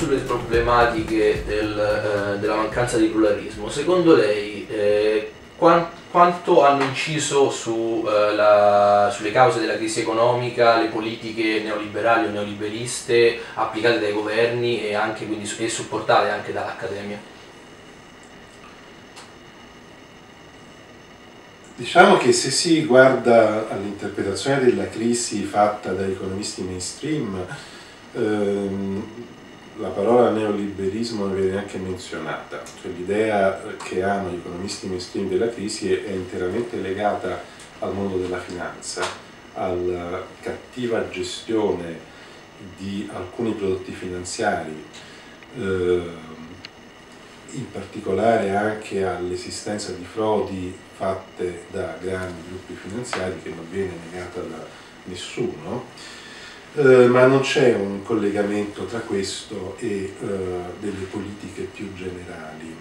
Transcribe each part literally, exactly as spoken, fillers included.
sulle problematiche del, eh, della mancanza di pluralismo, secondo lei eh, quant, quanto hanno inciso su, eh, la, sulle cause della crisi economica le politiche neoliberali o neoliberiste applicate dai governi e, anche, quindi, e supportate anche dall'accademia? Diciamo che se si guarda all'interpretazione della crisi fatta da economisti mainstream, ehm, la parola neoliberismo non viene neanche menzionata, cioè l'idea che hanno gli economisti mainstream della crisi è, è interamente legata al mondo della finanza, alla cattiva gestione di alcuni prodotti finanziari, eh, in particolare anche all'esistenza di frodi fatte da grandi gruppi finanziari, che non viene negata da nessuno, eh, ma non c'è un collegamento tra questo e eh, delle politiche più generali.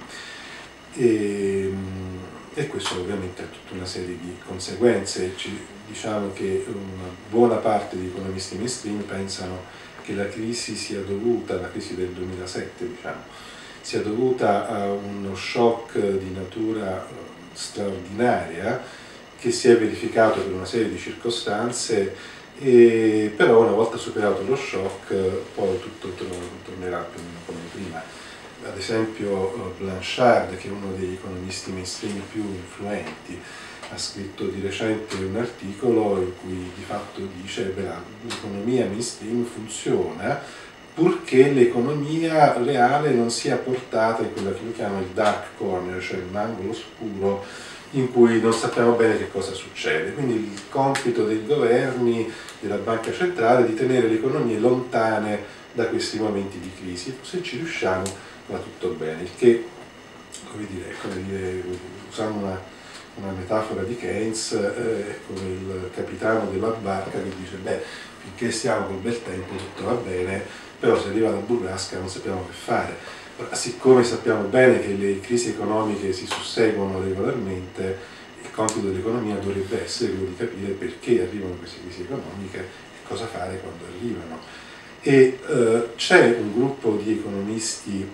E, e questo ovviamente ha tutta una serie di conseguenze. Ci, diciamo che una buona parte degli economisti mainstream pensano che la crisi sia dovuta, la crisi del duemilasette diciamo, sia dovuta a uno shock di natura straordinaria che si è verificato per una serie di circostanze, e però una volta superato lo shock poi tutto tornerà più o meno come prima. Ad esempio Blanchard, che è uno degli economisti mainstream più influenti, ha scritto di recente un articolo in cui di fatto dice che l'economia mainstream funziona purché l'economia reale non sia portata in quello che lui chiama il dark corner, cioè un angolo scuro in cui non sappiamo bene che cosa succede. Quindi il compito dei governi, della banca centrale, è di tenere le economie lontane da questi momenti di crisi. Se ci riusciamo va tutto bene, il che, come dire, come dire usando una, una metafora di Keynes, eh, è come il capitano della barca che dice beh, finché stiamo col bel tempo tutto va bene, però se arriva la burrasca non sappiamo che fare. Siccome sappiamo bene che le crisi economiche si susseguono regolarmente, il compito dell'economia dovrebbe essere quello di capire perché arrivano queste crisi economiche e cosa fare quando arrivano. E eh, c'è un gruppo di economisti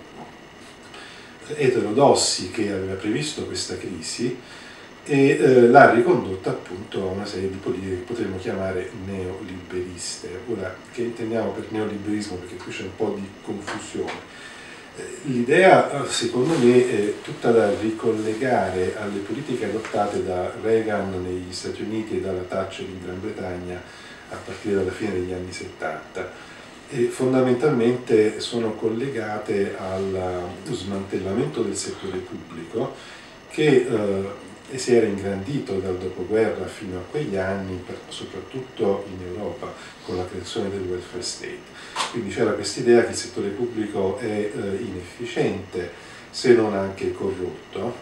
eterodossi che aveva previsto questa crisi e eh, l'ha ricondotta appunto a una serie di politiche che potremmo chiamare neoliberiste. Ora, che intendiamo per neoliberismo? Perché qui c'è un po' di confusione. L'idea, secondo me, è tutta da ricollegare alle politiche adottate da Reagan negli Stati Uniti e dalla Thatcher in Gran Bretagna a partire dalla fine degli anni settanta. E fondamentalmente sono collegate al smantellamento del settore pubblico che eh, e si era ingrandito dal dopoguerra fino a quegli anni, soprattutto in Europa, con la creazione del welfare state. Quindi c'era questa idea che il settore pubblico è eh, inefficiente, se non anche corrotto,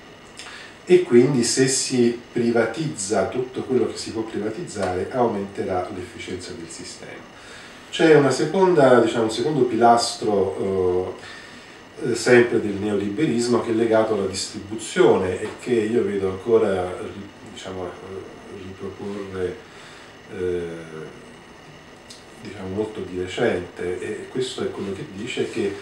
e quindi se si privatizza tutto quello che si può privatizzare aumenterà l'efficienza del sistema. C'è una seconda, diciamo, un secondo pilastro eh, sempre del neoliberismo, che è legato alla distribuzione e che io vedo ancora, diciamo, riproporre eh, diciamo, molto di recente, e questo è quello che dice che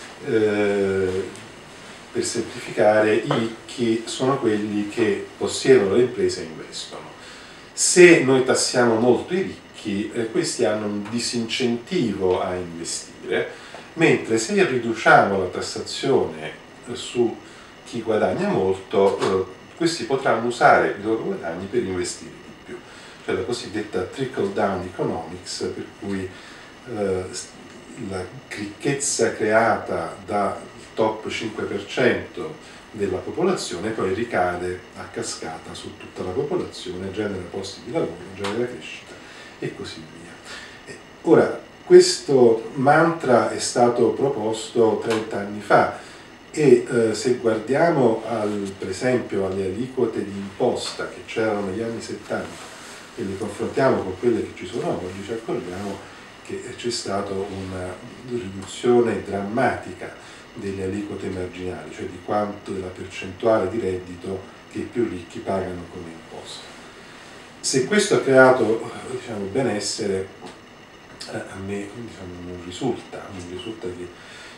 eh, per semplificare i ricchi sono quelli che possiedono le imprese e investono. Se noi tassiamo molto i ricchi, eh, questi hanno un disincentivo a investire, mentre se riduciamo la tassazione su chi guadagna molto, eh, questi potranno usare i loro guadagni per investire di più. Cioè la cosiddetta trickle down economics, per cui eh, la ricchezza creata dal top cinque per cento della popolazione poi ricade a cascata su tutta la popolazione, genera posti di lavoro, genera crescita e così via. Ora, questo mantra è stato proposto trenta anni fa e eh, se guardiamo al, per esempio alle aliquote di imposta che c'erano negli anni settanta e le confrontiamo con quelle che ci sono oggi, ci accorgiamo che c'è stata una riduzione drammatica delle aliquote marginali, cioè di quanto della percentuale di reddito che i più ricchi pagano come imposta. Se questo ha creato, diciamo, benessere, a me, diciamo, non risulta, non risulta che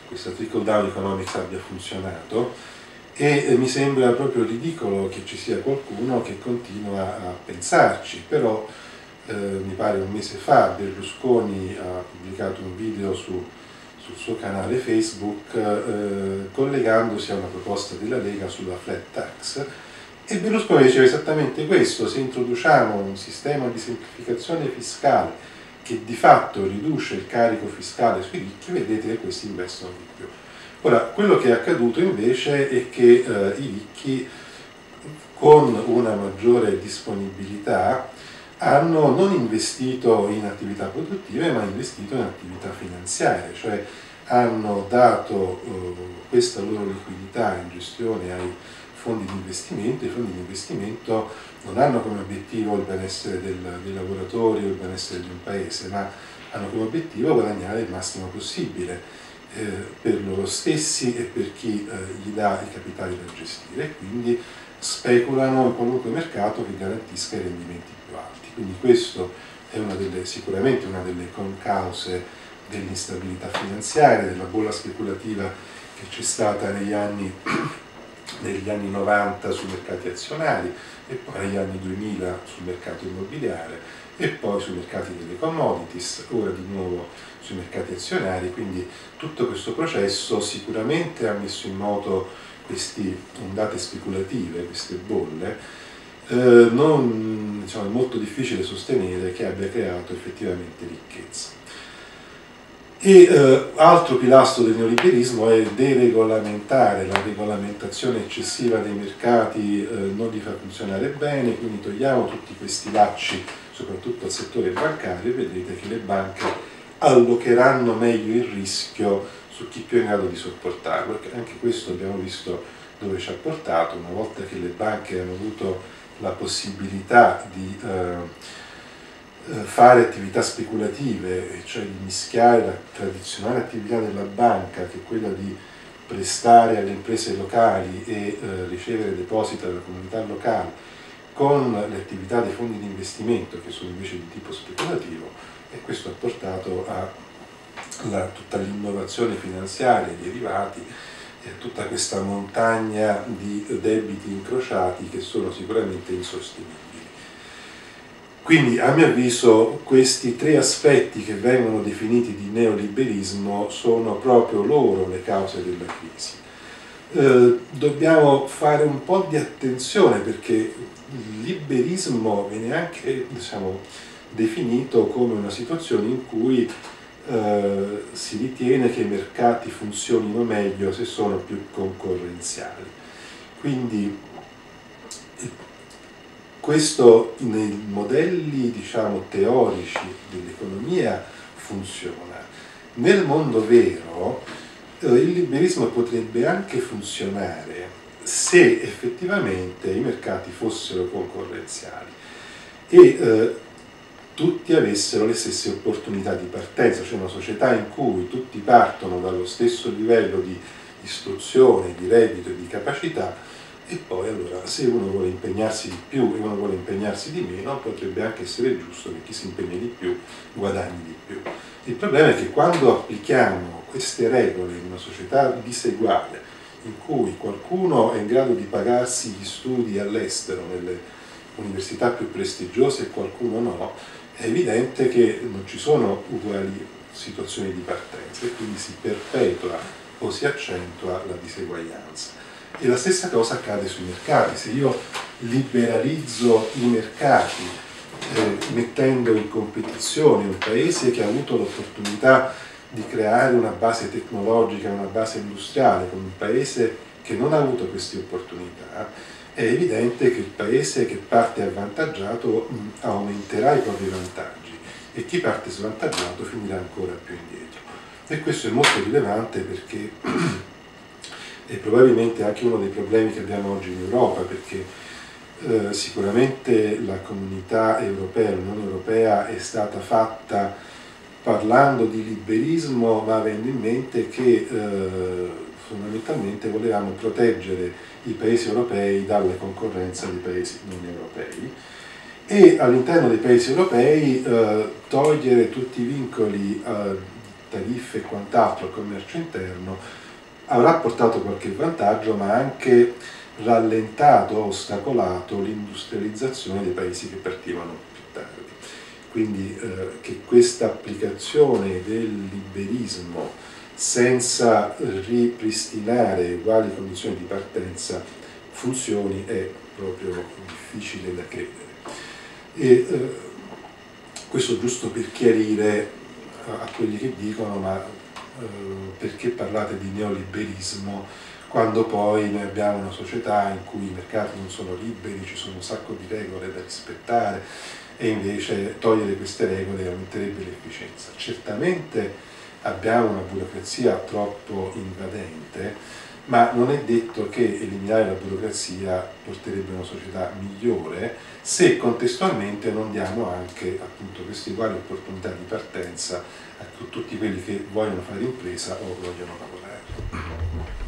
questa trickle down economics abbia funzionato, e eh, mi sembra proprio ridicolo che ci sia qualcuno che continua a pensarci. Però eh, mi pare un mese fa Berlusconi ha pubblicato un video su, sul suo canale Facebook eh, collegandosi a una proposta della Lega sulla flat tax, e Berlusconi diceva esattamente questo: se introduciamo un sistema di semplificazione fiscale che di fatto riduce il carico fiscale sui ricchi, vedete che questi investono di più. Ora, quello che è accaduto invece è che eh, i ricchi, con una maggiore disponibilità, hanno non investito in attività produttive, ma investito in attività finanziarie, cioè hanno dato eh, questa loro liquidità in gestione ai fondi di investimento. I fondi di investimento non hanno come obiettivo il benessere del, dei lavoratori o il benessere di un paese, ma hanno come obiettivo guadagnare il massimo possibile eh, per loro stessi e per chi eh, gli dà i capitali da gestire, e quindi speculano in qualunque mercato che garantisca i rendimenti più alti. Quindi questo è una delle, sicuramente una delle concause dell'instabilità finanziaria, della bolla speculativa che c'è stata negli anni negli anni novanta sui mercati azionari, e poi negli anni duemila sul mercato immobiliare, e poi sui mercati delle commodities, ora di nuovo sui mercati azionari. Quindi tutto questo processo sicuramente ha messo in moto queste ondate speculative, queste bolle. Eh, non, diciamo, è molto difficile sostenere che abbia creato effettivamente ricchezza. E eh, altro pilastro del neoliberismo è deregolamentare. La regolamentazione eccessiva dei mercati eh, non li fa funzionare bene, quindi togliamo tutti questi lacci, soprattutto al settore bancario, e vedrete che le banche allocheranno meglio il rischio su chi più è in grado di sopportarlo. Perché anche questo abbiamo visto dove ci ha portato. Una volta che le banche hanno avuto la possibilità di eh, fare attività speculative, cioè di mischiare la tradizionale attività della banca, che è quella di prestare alle imprese locali e eh, ricevere depositi dalla comunità locale, con le attività dei fondi di investimento, che sono invece di tipo speculativo, e questo ha portato a la, tutta l'innovazione finanziaria, i derivati, e a tutta questa montagna di debiti incrociati che sono sicuramente insostenibili. Quindi, a mio avviso, questi tre aspetti che vengono definiti di neoliberismo sono proprio loro le cause della crisi. Eh, dobbiamo fare un po' di attenzione, perché il liberismo viene anche, diciamo, definito come una situazione in cui eh, si ritiene che i mercati funzionino meglio se sono più concorrenziali. Quindi questo nei modelli, diciamo, teorici dell'economia funziona. Nel mondo vero eh, il liberismo potrebbe anche funzionare se effettivamente i mercati fossero concorrenziali e eh, tutti avessero le stesse opportunità di partenza, cioè una società in cui tutti partono dallo stesso livello di istruzione, di reddito e di capacità. E poi allora, se uno vuole impegnarsi di più e uno vuole impegnarsi di meno, potrebbe anche essere giusto che chi si impegna di più guadagni di più. Il problema è che quando applichiamo queste regole in una società diseguale, in cui qualcuno è in grado di pagarsi gli studi all'estero nelle università più prestigiose e qualcuno no, è evidente che non ci sono uguali situazioni di partenza, e quindi si perpetua o si accentua la diseguaglianza. E la stessa cosa accade sui mercati. Se io liberalizzo i mercati eh, mettendo in competizione un paese che ha avuto l'opportunità di creare una base tecnologica, una base industriale, con un paese che non ha avuto queste opportunità, è evidente che il paese che parte avvantaggiato mh, aumenterà i propri vantaggi, e chi parte svantaggiato finirà ancora più indietro. E questo è molto rilevante, perché è probabilmente anche uno dei problemi che abbiamo oggi in Europa, perché eh, sicuramente la comunità europea, l'Unione Europea è stata fatta parlando di liberismo, ma avendo in mente che eh, fondamentalmente volevamo proteggere i paesi europei dalla concorrenza dei paesi non europei, e all'interno dei paesi europei eh, togliere tutti i vincoli eh, tariffe e quant'altro al commercio interno avrà portato qualche vantaggio, ma anche rallentato, ostacolato l'industrializzazione dei paesi che partivano più tardi. Quindi eh, che questa applicazione del liberismo senza ripristinare uguali condizioni di partenza funzioni è proprio difficile da credere. E eh, questo giusto per chiarire a, a quelli che dicono ma eh, perché parlate di neoliberismo quando poi noi abbiamo una società in cui i mercati non sono liberi, ci sono un sacco di regole da rispettare e invece togliere queste regole aumenterebbe l'efficienza. Certamente abbiamo una burocrazia troppo invadente, ma non è detto che eliminare la burocrazia porterebbe a una società migliore se contestualmente non diamo anche appunto queste uguali opportunità di partenza a tutti quelli che vogliono fare impresa o vogliono lavorare.